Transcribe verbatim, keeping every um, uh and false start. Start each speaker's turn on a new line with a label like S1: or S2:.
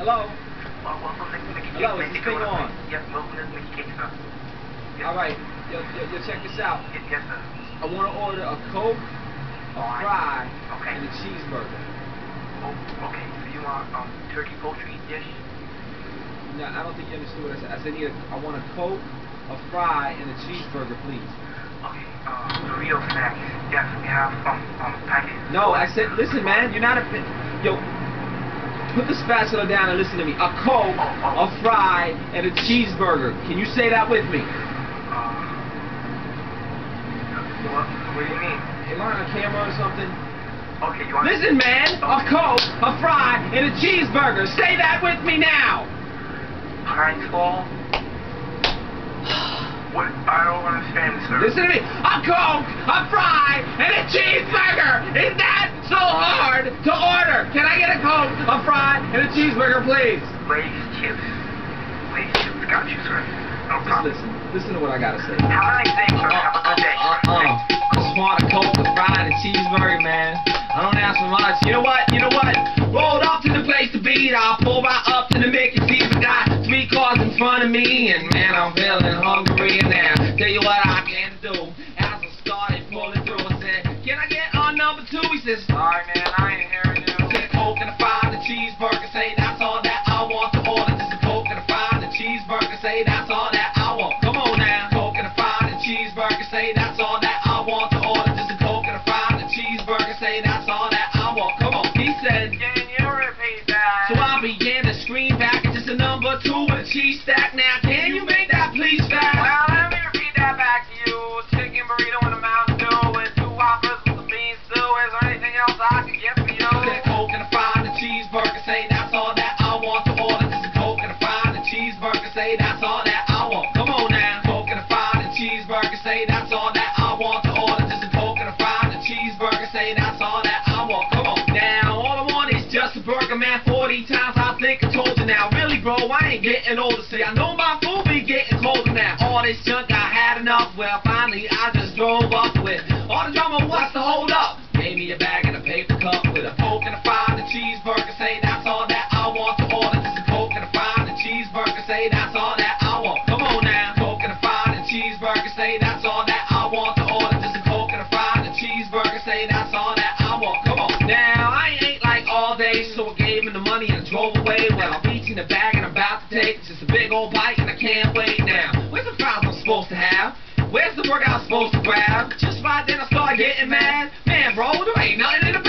S1: Hello?
S2: Well, welcome to Mickey Cakes.
S1: Hello, is this thing on?
S2: Yes, welcome to Mickey Cakes, sir. Yes.
S1: Alright, yo, yo, yo, check this out.
S2: Yes, yes, sir.
S1: I want to order a Coke, a
S2: Alright.
S1: fry,
S2: Okay.
S1: and a cheeseburger.
S2: Oh, okay. So you want um turkey poultry dish?
S1: No, I don't think you understood what I said. I said, need a, I want a Coke, a fry, and a cheeseburger, please.
S2: Okay. Um, Dorito snacks. Yes, we have um um packets.
S1: No, I said, listen, man, you're not a... Yo, put the spatula down and listen to me. A Coke,
S2: Oh, oh.
S1: a fry, and a cheeseburger. Can you say that with me?
S2: Uh, what? What do you mean?
S1: Am I on a camera or something?
S2: Okay, you want?
S1: Listen, man, a
S2: Okay.
S1: Coke, a fry, and a cheeseburger. Say that with me now.
S2: Pine Fall. What? I don't understand, sir.
S1: Listen to me. A Coke, a fry, and a cheeseburger. Is that so hard to order? Can I get a Coke, a fry, and a cheeseburger, please?
S2: Lay's chips. Lay's chips. Got you, sir. No
S1: Just
S2: problem.
S1: listen. Listen to what I gotta say.
S2: Have a nice day, sir. Have a good day, sir.
S1: Uh, uh, I just want a Coke, a fry, and a cheeseburger, man. I don't ask for much. You know what? You know what? Rolled up to the place to be. I pull right up to the Mickey Cakes. I got three cars in front of me, and man, I'm feeling hungry now. Tell you what I can do. As I started pulling through, I said, "Can I get on number two?" He says,
S2: Sorry, man. I ain't hearing you.
S1: "Said Coke and a fry and a cheeseburger." Say that's all that I want to order. Just a Coke and a fry and a cheeseburger. Say that's all that I want. Come on now. Coke and a fry and a cheeseburger. Say that's all that I want to order. Just a Coke and a fry and a cheeseburger. Say that's all that I want. Come on. He said,
S2: Can you repeat that?
S1: so I began to scream back. It's just a number two with a cheese stack. Now can you make that please fast?
S2: Well, let me repeat that back to you. Chicken burrito and a Mountain Dew with two Whoppers with some bean stew. Is there anything else I can get for you?
S1: Said Coke and a fry and a cheeseburger. Say that's all that I want to order. Just a Coke and a fry and a cheeseburger. Say that's all that I want. Come on now. Coke and a fry and a cheeseburger. Say that's all that I want to order. Just a Coke and a fry and a cheeseburger. Say that's all that I want. Come on. Now all I want is just a burger, man. Forty times I think I told you now. Really, bro, I ain't getting older. See, I know my food be getting colder now. All this junk I had enough. Well, finally I just drove up with all the drama. What's the hold up? Gave me a bag and a paper cup with a Coke and a fry and a cheeseburger. Say that's all that I want to order. Just a Coke and a fry and a cheeseburger. Say that's all that I want. Come on now. Coke and a fry and a cheeseburger. Say that's all that I want to order. Just a Coke and a fry and a cheeseburger. Say that's all that I want. Come on. Now I ain't like all day, so I gave him the money and drove away. Well, I'm reaching the bag and I'm about to take just a big old bite and I can't wait now. Where's the fries I'm supposed to have? Where's the burger I'm supposed to grab? Just right then I started getting mad. Man, bro, there ain't nothing in the